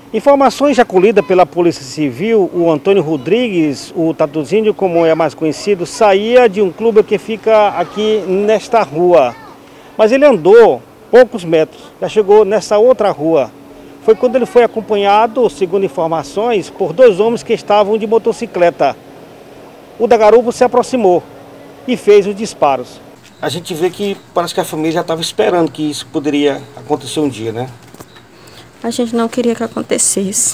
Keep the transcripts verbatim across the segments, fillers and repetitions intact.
Informações já colhidas pela Polícia Civil, o Antônio Rodrigues, o Tatuzinho, como é mais conhecido, saía de um clube que fica aqui nesta rua. Mas ele andou poucos metros, já chegou nessa outra rua. Foi quando ele foi acompanhado, segundo informações, por dois homens que estavam de motocicleta. O da garupa se aproximou e fez os disparos. A gente vê que parece que a família já estava esperando que isso poderia acontecer um dia, né? A gente não queria que acontecesse.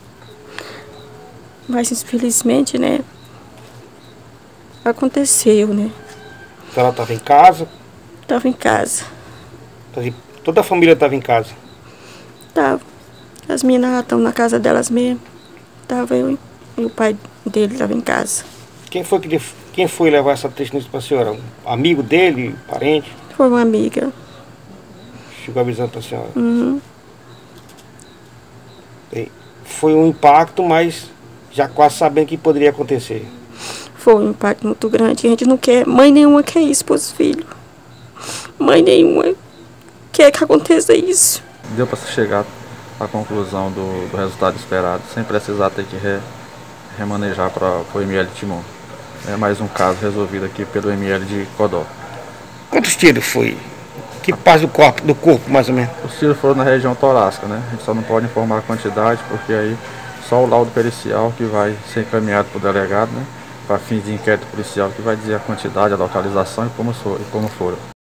Mas infelizmente, né? Aconteceu, né? Ela estava em casa? Estava em casa. Toda a família estava em casa? Tava. As meninas estão na casa delas mesmo. Tava eu e o pai dele estava em casa. Quem foi, que, quem foi levar essa triste notícia para a senhora? Um amigo dele? Parente? Foi uma amiga. Chegou avisando para a senhora? Uhum. Foi um impacto, mas já quase sabendo que poderia acontecer. Foi um impacto muito grande. A gente não quer, mãe nenhuma quer isso para os filhos. Mãe nenhuma quer que aconteça isso. Deu para chegar à conclusão do, do resultado esperado, sem precisar ter que re, remanejar para o M L de Timon. É mais um caso resolvido aqui pelo M L de Codó. Quantos tiros foi? Que parte do corpo, do corpo, mais ou menos? Os tiros foram na região torácica, né? A gente só não pode informar a quantidade, porque aí só o laudo pericial que vai ser encaminhado para o delegado, né? Para fins de inquérito policial, que vai dizer a quantidade, a localização e como, for, e como foram.